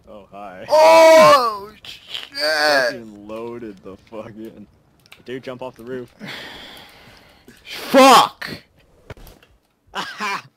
Oh, hi. Oh, shit! Fucking loaded the fucking... Dude, jump off the roof. Fuck! Aha!